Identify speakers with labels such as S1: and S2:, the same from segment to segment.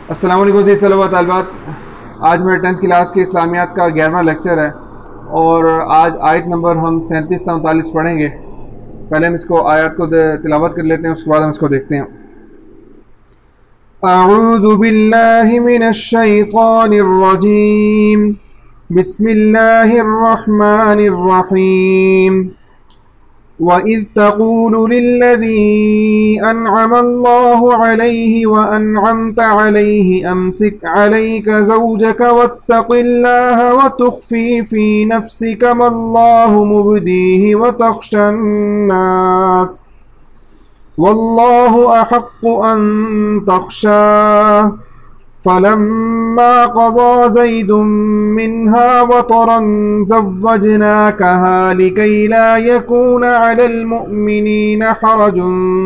S1: السلام علیکم عزیز طلباء و طالبات، آج میرے 10th کلاس کے اسلامیات کا 11واں لیکچر ہے اور آج آیت نمبر ہم 37 تا 39 پڑھیں گے۔ پہلے ہم اس کو آیات کو تلاوت کر لیتے ہیں، اس کے بعد ہم اس کو دیکھتے ہیں۔ اعوذ باللہ من الشیطان الرجیم، بسم اللہ الرحمن الرحیم۔ وَإِذْ تَقُولُ لِلَّذِي أَنْعَمَ اللَّهُ عَلَيْهِ وَأَنْعَمْتَ عَلَيْهِ أَمْسِكْ عَلَيْكَ زَوْجَكَ وَاتَّقِ اللَّهَ وَتُخْفِي فِي نَفْسِكَ مَا اللَّهُ مُبْدِيهِ وَتَخْشَى النَّاسَ وَاللَّهُ أَحَقُّ أَن تَخْشَاهُ فَلَمَّا قَضَى زَيْدٌ مِّنْهَا وَطَرًا زَوَّجْنَاكَهَا لِكَيْ لَا يَكُونَ عَلَى الْمُؤْمِنِينَ حَرَجٌ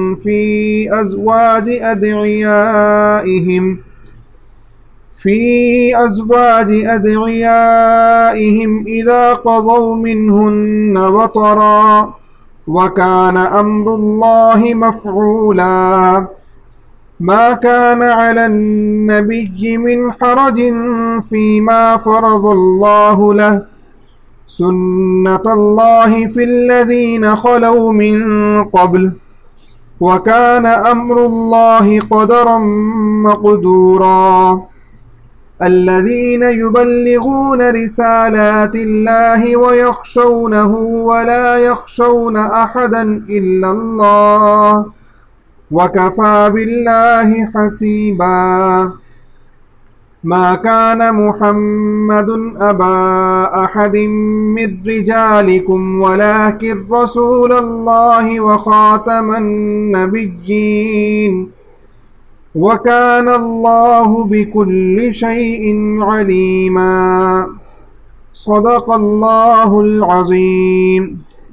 S1: في أزواج أدعيائهم إذا قضوا منهن وطرا وكان أمر الله مفعولا ما كان على النبي من حرج فيما فرض الله له سنة الله في الذين خلوا من قبل وكان أمر الله قدرا مقدورا الذين يبلغون رسالات الله ويخشونه ولا يخشون أحدا إلا الله وَكَفَى بِاللَّهِ حَسِيبًا مَا كَانَ مُحَمَّدٌ أَبَا أَحَدٍ مِّن رِّجَالِكُمْ وَلَٰكِن رَّسُولَ اللَّهِ وَخَاتَمَ النَّبِيِّينَ وَكَانَ اللَّهُ بِكُلِّ شَيْءٍ عَلِيمًا صدق اللَّهُ العظيم۔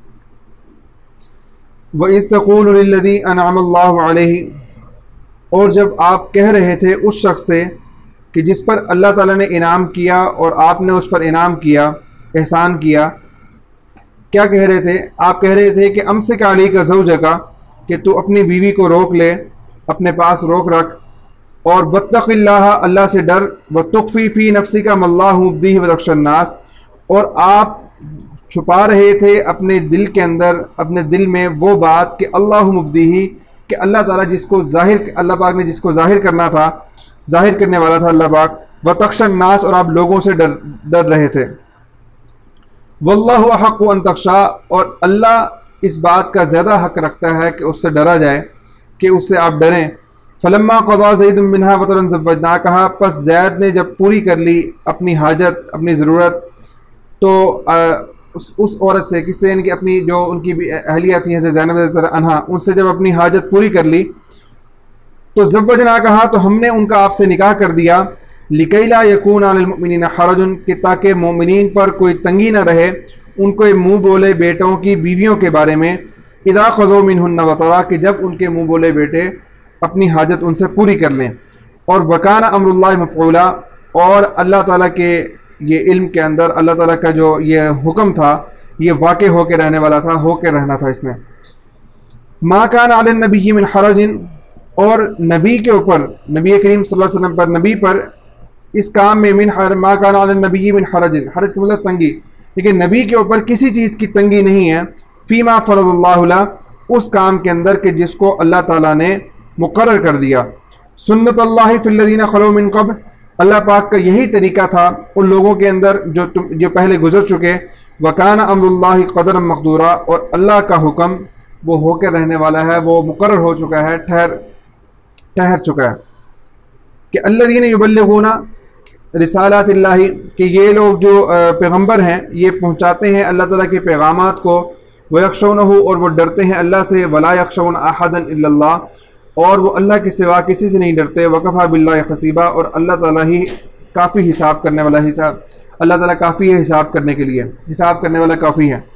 S1: وَإِذْ تَقُولُ لِلَّذِي أَنْعَمَ اللَّهُ عَلَيْهِ، اور جب آپ کہہ رہے تھے اس شخص سے کہ جس پر اللہ تعالیٰ نے انعام کیا اور آپ نے اس پر انعام کیا، احسان کیا، کیا کہہ رہے تھے؟ آپ کہہ رہے تھے کہ امسک علیک زوجک، کہ تو اپنی بیوی کو روک لے، اپنے پاس روک رکھ، اور واتق اللہ، اللہ سے ڈر، وتخفی فی نفسک ما اللہ مبدیہ وتخشی الناس، اور آپ چھپا رہے تھے اپنے دل کے اندر، اپنے دل میں وہ بات کہ اللہ مبدیہ، کہ اللہ تعالیٰ جس کو ظاہر، اللہ پاک نے جس کو ظاہر کرنا تھا، ظاہر کرنے والا تھا اللہ پاک، وتخشی الناس، اور آپ لوگوں سے ڈر رہے تھے، واللہ احق ان تخشی، اور اللہ اس بات کا زیادہ حق رکھتا ہے کہ اس سے ڈرا جائے، کہ اس سے آپ ڈریں۔ فلما قضى زید منها وطرا زوجناکہا، پس زید نے جب پوری کر لی اپنی حاجت، اپنی ضرورت، تو اس عورت سے، کس سے؟ یعنی کہ اپنی جو ان کی اہلیہ تھیں حضرت زینب رضی اللہ عنہا، ان سے جب اپنی حاجت پوری کر لی تو زوجناکہا، تو ہم نے ان کا آپ سے نکاح کر دیا، لکی لا یکون علی المؤمنین حرج، کہ تاکہ مومنین پر کوئی تنگی نہ رہے، ان کو منہ بولے بیٹوں کی بیویوں کے بارے میں، اذا قضوا منہن وطرا، کہ جب ان کے منہ بولے بیٹے اپنی حاجت ان سے پوری کر لیں، اور وکان امر اللہ مفعولا، اور اللہ تعالیٰ کے یہ علم کے اندر اللہ تعالیٰ کا جو یہ حکم تھا یہ واقع ہو کے رہنے والا تھا، ہو کے رہنا تھا اس نے۔ ما کان علی النبی من حرج، اور نبی کے اوپر، نبی کریم صلی اللہ علیہ وسلم پر، نبی پر اس کام میں ما کان علی النبی من حرج، حرج کا مطلب تنگی، لیکن نبی کے اوپر کسی چیز کی تنگی نہیں ہے، فیما فرض اللہ له، اس کام کے اندر کہ جس کو اللہ تعالیٰ نے مقرر کر دیا، سنت اللہ فی الذین خلو من قبل، اللہ پاک کا یہی طریقہ تھا ان لوگوں کے اندر جو پہلے گزر چکے، وکان امر اللہ قدرا مقدورا، اور اللہ کا حکم وہ ہو کے رہنے والا ہے، وہ مقرر ہو چکا ہے، ٹھہر چکا ہے، کہ الذین یبلغون رسالات اللہ، کہ یہ لوگ جو پیغمبر ہیں یہ پہنچاتے ہیں اللہ تعالیٰ کے پیغامات کو، ویخشونہ، اور وہ ڈرتے ہیں اللہ سے، ولا یخشون احدا الا اللہ، اور وہ اللہ کے سوا کسی سے نہیں ڈرتے، وکفیٰ باللہ حسیبا، اور اللہ تعالیٰ ہی کافی حساب کرنے والا، اللہ تعالیٰ کافی ہے حساب کرنے کے لیے، حساب کرنے والا کافی ہے۔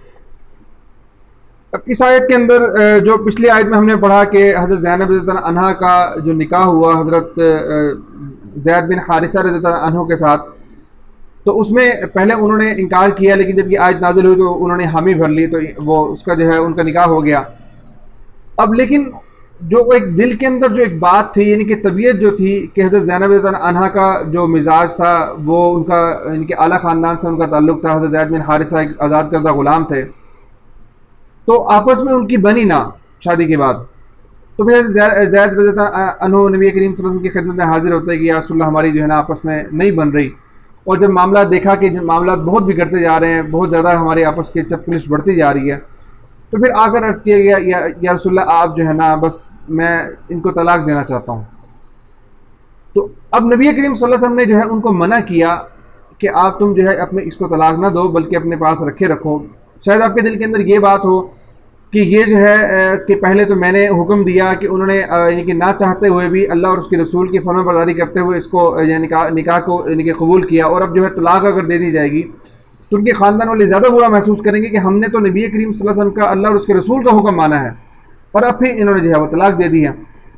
S1: اب اس آیت کے اندر جو پچھلی آیت میں ہم نے پڑھا کہ حضرت زینب رضی اللہ عنہا کا جو نکاح ہوا حضرت زید بن حارثہ رضی اللہ عنہ کے ساتھ، تو اس میں پہلے انہوں نے انکار کیا، لیکن جب یہ آیت نازل ہوئی تو انہوں نے حامی بھر لی، تو وہ اس کا جو ہے ان کا نکاح ہو گیا۔ اب لیکن جو ایک دل کے اندر جو ایک بات تھی، یعنی کہ طبیعت جو تھی کہ حضرت زینب رضی اللہ عنہا کا جو مزاج تھا وہ ان کا یعنی کہ اعلیٰ خاندان سے ان کا تعلق تھا، حضرت زید بن حارثہ ایک آزاد کردہ غلام تھے، تو آپس میں ان کی بنی نہ شادی کے بعد. تو پھر زید رضی اللہ عنہ نبی کریم صلی اللہ علیہ وسلم کی خدمت میں حاضر ہوتے ہیں کہ یا رسول اللہ ہماری جو ہے نا آپس میں نہیں بن رہی. اور جب معاملات دیکھا کہ معاملات بہت بگڑتے جا رہے ہیں، بہت زیادہ ہمارے آپس کی چپکلش بڑھتی جا رہی ہے، تو پھر آ کر عرض کیا گیا یا رسول اللہ آپ جو ہے نا بس میں ان کو طلاق دینا چاہتا ہوں. تو اب نبی کریم صلی اللہ علیہ وسلم نے جو ہے ان کو منع کیا کہ آپ تم جو ہے اپنے اس کو طلاق نہ دو بلکہ اپنے پاس رکھو. شاید آپ کے دل کے اندر یہ بات ہو کہ یہ جو ہے کہ پہلے تو میں نے حکم دیا کہ انہوں نے یعنی کہ نہ چاہتے ہوئے بھی اللہ اور اس کے رسول کی فرمان برداری کرتے ہوئے اس کو نکاح کو یعنی کہ قبول کیا، اور اب جو ہے طلاق اگر دے دی جائے گی تو ان کے خاندان والے زیادہ برا محسوس کریں گے کہ ہم نے تو نبی کریم صلی اللہ علیہ وسلم کا اللہ اور اس کے رسول کا حکم مانا ہے اور اب پھر انہوں نے جو ہے وہ طلاق دے دی ہے.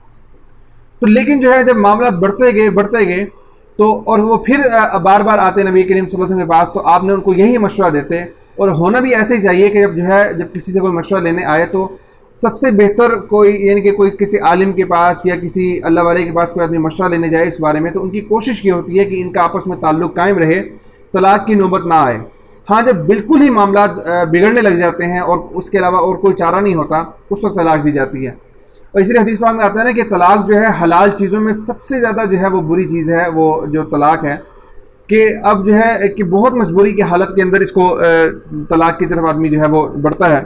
S1: تو لیکن جو ہے جب معاملات بڑھتے گئے تو اور وہ پھر بار بار آتے نبی کریم صلی اللہ علیہ وسلم کے پاس، تو آپ نے ان کو یہی مشورہ دیتے، اور ہونا بھی ایسے ہی چاہیے کہ جب کسی سے کوئی مشورہ لینے آئے تو سب سے بہتر کوئی یعنی کہ کوئی کسی عالم کے پاس یا کسی اللہ والے کے پاس کوئی آدمی مشورہ لینے جائے اس بارے میں، تو ان کی کوشش یہ ہوتی ہے کہ ان کا آپس میں تعلق قائم رہے، طلاق کی نوبت نہ آئے. ہاں جب بالکل ہی معاملات بگڑنے لگ جاتے ہیں اور اس کے علاوہ اور کوئی چارہ نہیں ہوتا، اس وقت طلاق دی جاتی ہے. اور اس لیے حدیث پاک میں آتا ہے نا کہ طلاق جو ہے حلال چیزوں میں سب سے زیادہ جو ہے وہ بری چیز ہے، وہ جو طلاق ہے، کہ اب جو ہے کہ بہت مجبوری کی حالت کے اندر اس کو طلاق کی طرف آدمی جو ہے وہ بڑھتا ہے.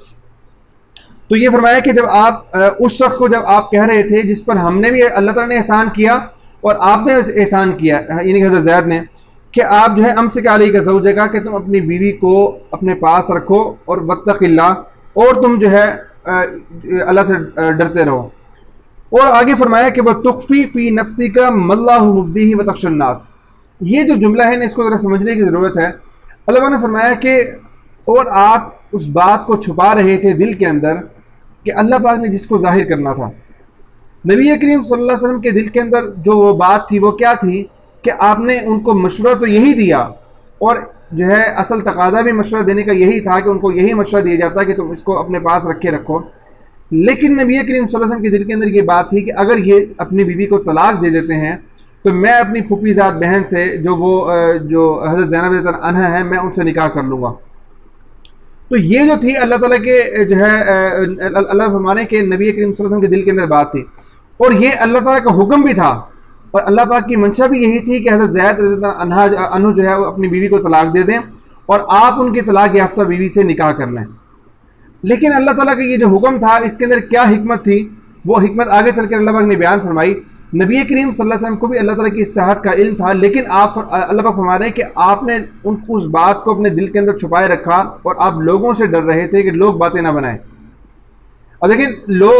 S1: تو یہ فرمایا کہ جب آپ اس شخص کو جب آپ کہہ رہے تھے جس پر ہم نے بھی اللہ تعالیٰ نے احسان کیا اور آپ نے احسان کیا، یعنی کہ حضرت زید نے، کہ آپ جو ہے امسک علیک زوجک کہ تم اپنی بیوی کو اپنے پاس رکھو اور واتق اللہ، اور تم جو ہے اللہ سے ڈرتے رہو. اور آگے فرمایا کہ وتخفی فی نفسک ما اللہ مبدیہ وتخشی الناس. یہ جو جملہ ہے نا اس کو ذرا سمجھنے کی ضرورت ہے. اللہ نے فرمایا کہ اور آپ اس بات کو چھپا رہے تھے دل کے اندر کہ اللہ پاک نے جس کو ظاہر کرنا تھا. نبی کریم صلی اللہ علیہ وسلم کے دل کے اندر جو وہ بات تھی وہ کیا تھی کہ آپ نے ان کو مشورہ تو یہی دیا، اور جو ہے اصل تقاضا بھی مشورہ دینے کا یہی تھا کہ ان کو یہی مشورہ دیا جاتا کہ تم اس کو اپنے پاس رکھو. لیکن نبی کریم صلی اللہ علیہ وسلم کے دل کے اندر یہ بات تھی کہ اگر یہ اپنی بیوی کو طلاق دے دیتے ہیں تو میں اپنی پھوپھی ذات بہن سے جو حضرت زینب رضی اللہ عنہا ہیں میں ان سے نکاح کر لوں گا. تو یہ جو تھی اللہ تعالیٰ کے جو ہے اللہ فرمانے کے نبی کریم صلی اللہ علیہ وسلم کے دل کے اندر بات تھی، اور یہ اللہ تعالیٰ کا حکم بھی تھا، اور اللہ پاک کی منشا بھی یہی تھی کہ حضرت زید رضی اللہ عنہ جو ہے وہ اپنی بیوی کو طلاق دے دیں اور آپ ان کی طلاق یافتہ بیوی سے نکاح کر لیں. لیکن اللہ تعالیٰ کا یہ جو حکم تھا اس کے اندر کیا حکمت تھی، وہ حکمت آگے چل کر اللہ پاک نے بیان فرمائی. نبی کریم صلی اللہ علیہ وسلم کو بھی اللہ تعالیٰ کی اس صحت کا علم تھا، لیکن اللہ پاک فرما رہے ہیں کہ آپ نے اس بات کو اپنے دل کے اندر چھپائے رکھا اور آپ لوگوں سے ڈر رہے تھے کہ لوگ باتیں نہ بنائیں. اور لیکن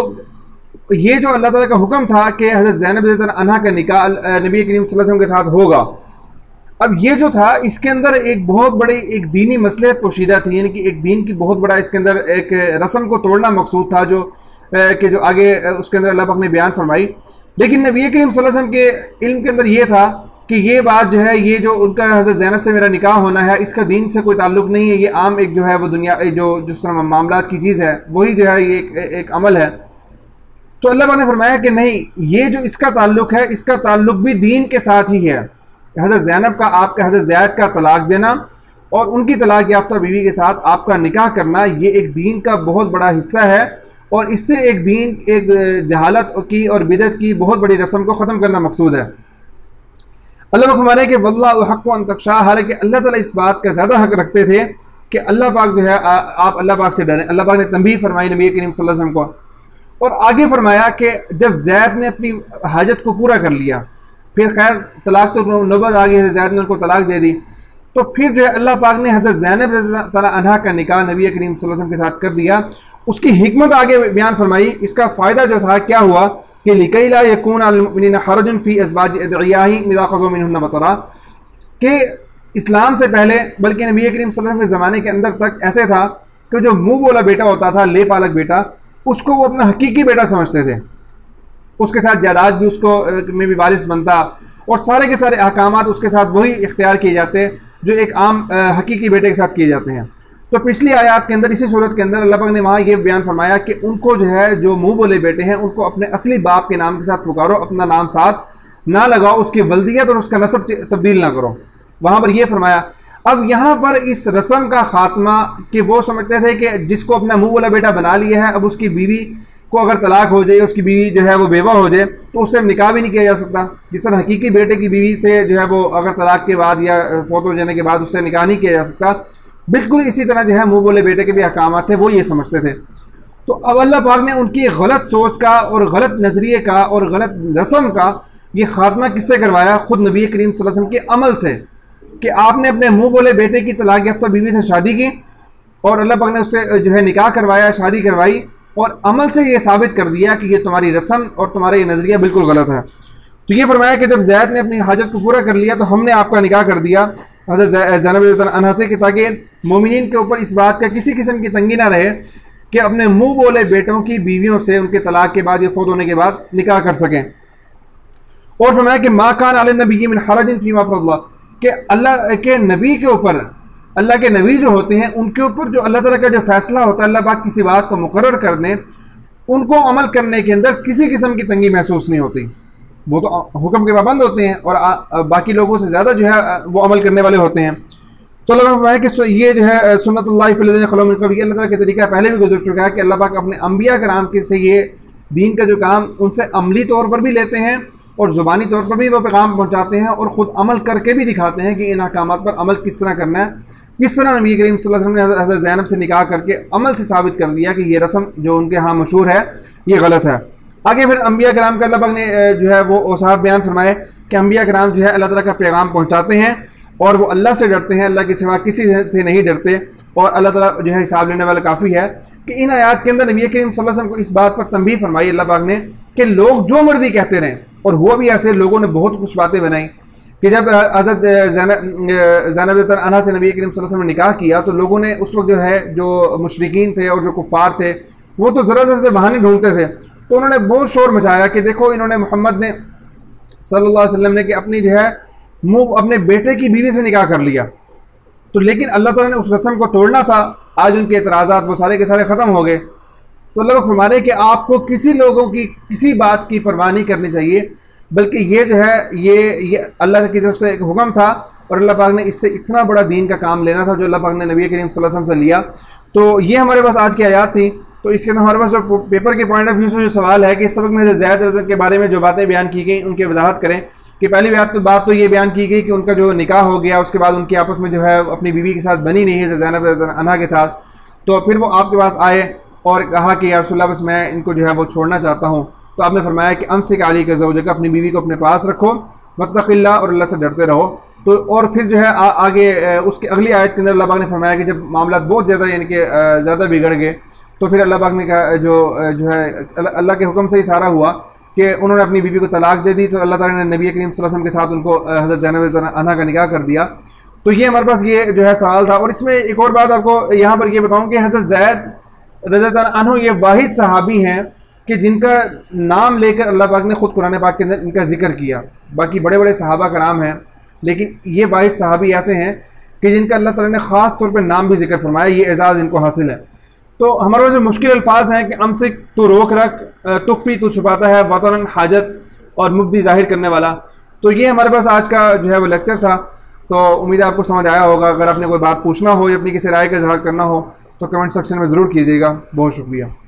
S1: یہ جو اللہ تعالیٰ کا حکم تھا کہ حضرت زینب رضی اللہ عنہا کا نکاح نبی کریم صلی اللہ علیہ وسلم کے ساتھ ہوگا، اب یہ جو تھا اس کے اندر ایک بہت بڑی ایک دینی مصلحت پوشیدہ تھی، یعنی کہ ایک دین کی بہت بڑا اس کے اندر ایک رسم کو توڑنا مقصود تھا جو آگے اس کے اندر اللہ پاک نے بیان فرمائی. لیکن نبی کریم صلی اللہ علیہ وسلم کے علم کے اندر یہ تھا کہ یہ بات جو ہے یہ جو ان کا حضرت زینب سے میرا نکاح ہونا ہے اس کا دین سے کوئی تعلق نہیں ہے، یہ عام ایک جو ہے وہ دنیا جو جس طرح معاملات کی چیز ہے وہی جو ہے یہ ایک عمل ہے. تو اللہ پاک نے فرمایا کہ نہیں، یہ جو اس کا تعلق ہے اس کا تعلق بھی دین کے ساتھ ہی ہے. حضرت زینب کا آپ کے حضرت زید کا طلاق دینا اور ان کی طلاق یافتہ بیوی کے ساتھ آپ کا نکاح کرنا یہ ایک دین کا بہت بڑا حصہ ہے، اور اس سے ایک جہالت کی اور بدعت کی بہت بڑی رسم کو ختم کرنا مقصود ہے. اللہ پاک فرمانے کہ واللہ احق ان تخشیٰ، حالانکہ اللہ تعالیٰ اس بات کا زیادہ حق رکھتے تھے کہ اللہ پاک جو ہے آپ اللہ پاک سے ڈریں. اللہ پاک نے تنبیہ فرمائی نبی کریم صلی اللہ علیہ وسلم کو، اور آگے فرمایا کہ جب زید نے اپنی حاجت کو پورا کر لیا، پھر خیر طلاق تو نوبت آ گئی، زید نے ان کو طلاق دے دی، تو پھر جو ہے اللہ پاک نے حضرت زینب رضی اللہ عنہا کا نکاح نبی کریم صلی اللہ علیہ وسلم کے ساتھ کر دیا. اس کی حکمت آگے بیان فرمائی، اس کا فائدہ جو تھا کیا ہوا کہ لِكَيْ لَا يَكُونَ عَلَى الْمُؤْمِنِينَ حَرَجٌ فِي أَزْوَاجِ أَدْعِيَائِهِمْ إِذَا خَذُوا مِنْهُنَّ وَطَرًا، کہ اسلام سے پہلے بلکہ نبی کریم صلی اللہ علیہ وسلم کے زمانے کے اندر تک ایسے تھا کہ جو منہ بولا بیٹا ہوتا تھا، لے پالک بیٹا، اس کو وہ اپنا حقیقی بیٹا سمجھتے تھے، اس کے ساتھ جائیداد بھی اس کو میں بھی وارث بنتا اور سارے کے سارے احکامات اس کے ساتھ وہی اختیار کیے جاتے جو ایک عام حقیقی بیٹے کے ساتھ کیے جاتے ہیں. تو پچھلی آیات کے اندر اسی صورت کے اندر اللہ پاک نے وہاں یہ بیان فرمایا کہ ان کو جو ہے جو منہ بولے بیٹے ہیں ان کو اپنے اصلی باپ کے نام کے ساتھ پکارو، اپنا نام ساتھ نہ لگاؤ، اس کی ولدیت اور اس کا نسب تبدیل نہ کرو، وہاں پر یہ فرمایا۔ اب یہاں پر اس رسم کا خاتمہ کہ وہ سمجھتے تھے کہ جس کو اپنا منہ بولا بیٹا بنا لیا ہے، اب اس کی بیوی کو اگر طلاق ہو جائے، اس کی بیوی جو ہے وہ بیوہ ہو جائے تو اس سے نکاح بھی نہیں کیا جا سکتا، جس طرح حقیقی بیٹے کی بیوی سے جو ہے وہ اگر طلاق کے بعد یا فوت ہو جانے کے بعد اس سے نکاح نہیں کیا جا سکتا، بالکل اسی طرح جو ہے منہ بولے بیٹے کے بھی احکامات تھے، وہ یہ سمجھتے تھے۔ تو اب اللہ پاک نے ان کی غلط سوچ کا اور غلط نظریے کا اور غلط رسم کا یہ خاتمہ کس سے کروایا؟ خود نبی کریم صلی اللہ علیہ وسلم کے عمل سے، کہ آپ نے اپنے منہ بولے بیٹے کی طلاق یافتہ بیوی سے شادی کی اور اللہ پاک نے اس سے جو ہے نکاح کروایا، شادی کروائی، اور عمل سے یہ ثابت کر دیا کہ یہ تمہاری رسم اور تمہارا یہ نظریہ بالکل غلط ہے۔ تو یہ فرمایا کہ جب زید نے اپنی حاجت کو پورا کر لیا تو ہم نے آپ کا نکاح کر دیا حضرت زینب رضی اللہ عنہا سے، کہ تاکہ مومنین کے اوپر اس بات کا کسی قسم کی تنگی نہ رہے کہ اپنے منہ بولے بیٹوں کی بیویوں سے ان کے طلاق کے بعد یا فوت ہونے کے بعد نکاح کر سکیں۔ اور فرمایا کہ ما کان علی النبی من حرج فیما فرض اللہ، کہ اللہ کے نبی کے اوپر، اللہ کے نبی جو ہوتے ہیں ان کے اوپر جو اللہ تعالیٰ کا جو فیصلہ ہوتا ہے، اللہ پاک کسی بات کو مقرر کر دیں، ان کو عمل کرنے کے اندر کسی قسم کی تنگی محسوس نہیں ہوتی، وہ تو حکم کے پابند ہوتے ہیں اور باقی لوگوں سے زیادہ جو ہے وہ عمل کرنے والے ہوتے ہیں۔ تو اللہ فرمایا کہ یہ جو ہے سنت اللہ فی الذین خلو من قبل، یہ اللہ تعالیٰ کا طریقہ پہلے بھی گزر چکا ہے کہ اللہ پاک اپنے انبیاء کرام کے سے یہ دین کا جو کام ان سے عملی طور پر بھی لیتے ہیں اور زبانی طور پر بھی وہ پیغام پہنچاتے ہیں اور خود عمل کر کے بھی دکھاتے ہیں کہ ان احکامات پر عمل کس طرح کرنا ہے۔ کس طرح نبی کریم صلی اللہ علیہ وسلم نے حضرت زینب سے نکاح کر کے عمل سے ثابت کر دیا کہ یہ رسم جو ان کے ہاں مشہور ہے یہ غلط ہے۔ آگے پھر انبیاء کرام کا اللہ پاک نے جو ہے وہ اوصاف بیان فرمائے کہ انبیاء کرام جو ہے اللہ تعالیٰ کا پیغام پہنچاتے ہیں اور وہ اللہ سے ڈرتے ہیں، اللہ کے سوا کسی سے نہیں ڈرتے، اور اللہ تعالیٰ جو ہے حساب لینے والا کافی ہے۔ کہ ان آیات کے اندر نبی کریم صلی اللہ علیہ وسلم کو اس بات پر تنبیہ فرمائی اللہ پاک نے کہ لوگ جو مرضی کہتے رہیں، اور ہوا بھی ایسے، لوگوں نے بہت کچھ باتیں بنائیں کہ جب حضرت زینب رضی اللہ عنہا سے نبی کریم صلی اللہ علیہ وسلم نے نکاح کیا تو لوگوں نے اس وقت جو ہے جو مشرکین تھے اور جو کفار تھے وہ تو ذرا ذرا سے بہانے ڈھونڈتے تھے، تو انہوں نے بہت شور مچایا کہ دیکھو انہوں نے محمد نے صلی اللہ علیہ وسلم نے کہ اپنی جو ہے منہ اپنے بیٹے کی بیوی سے نکاح کر لیا، تو لیکن اللہ تعالیٰ نے اس رسم کو توڑنا تھا، آج ان کے اعتراضات وہ سارے کے سارے ختم ہو گئے۔ تو اللہ فرما رہے کہ آپ کو کسی لوگوں کی کسی بات کی پرواہ نہیں کرنی چاہیے، بلکہ یہ جو ہے یہ اللہ کی طرف سے ایک حکم تھا اور اللہ پاک نے اس سے اتنا بڑا دین کا کام لینا تھا جو اللہ پاک نے نبی کریم صلی اللہ علیہ وسلم سے لیا۔ تو یہ ہمارے پاس آج کی آیات تھیں۔ تو اس کے اندر ہمارے پاس جو پیپر کے پوائنٹ آف ویو سے جو سوال ہے کہ اس سبق میں زید رضی کے بارے میں جو باتیں بیان کی گئیں ان کی وضاحت کریں، کہ پہلی بات تو یہ بیان کی گئی کہ ان کا جو نکاح ہو گیا اس کے بعد ان کی آپس میں جو ہے اپنی بیوی کے ساتھ بنی نہیں ہے زینب رضی اللہ عنہا کے ساتھ، تو پھر وہ آپ کے پاس آئے اور کہا کہ یا رسول اللہ بس میں ان کو جو ہے وہ چھوڑنا چاہتا ہوں، تو آپ نے فرمایا کہ امسک علیک زوجک، اپنی بیوی کو اپنے پاس رکھو، واتق اللہ، اور اللہ سے ڈرتے رہو۔ تو اور پھر جو ہے آگے اس کی اگلی آیت کے اندر اللہ پاک نے فرمایا کہ جب معاملات بہت زیادہ یعنی کہ زیادہ بگڑ گئے تو پھر اللہ پاک نے کہا جو ہے اللہ کے حکم سے ہی سارا ہوا کہ انہوں نے اپنی بیوی کو طلاق دے دی، تو اللہ تعالیٰ نے نبی کریم صلی اللہ علیہ وسلم کے ساتھ ان کو حضرت زینب رضی اللہ عنہا کا نکاح کر دیا۔ تو یہ ہمارے پاس یہ جو ہے سوال تھا۔ اور اس میں ایک اور بات آپ کو یہاں پر یہ بتاؤں کہ حضرت زید رضی اللہ عنہ یہ واحد صحابی ہیں کہ جن کا نام لے کر اللہ پاک نے خود قرآن پاک کے اندر ان کا ذکر کیا، باقی بڑے بڑے صحابہ کرام ہیں لیکن یہ واحد صحابی ایسے ہیں کہ جن کا اللہ تعالیٰ نے خاص طور پہ نام بھی ذکر فرمایا، یہ اعزاز ان کو حاصل ہے۔ تو ہمارے پاس جو مشکل الفاظ ہیں کہ امسک تو روک رکھ، تخفی تو چھپاتا ہے، وطن حاجت اور مبدی ظاہر کرنے والا، تو یہ ہمارے پاس آج کا جو ہے وہ لیکچر تھا۔ تو امید ہے آپ کو سمجھ آیا ہوگا۔ اگر آپ نے کوئی بات پوچھنا ہو یا اپنی کسی رائے کا اظہار کرنا ہو تو کمنٹ سیکشن میں ضرور کیجیے گا۔ بہت شکریہ۔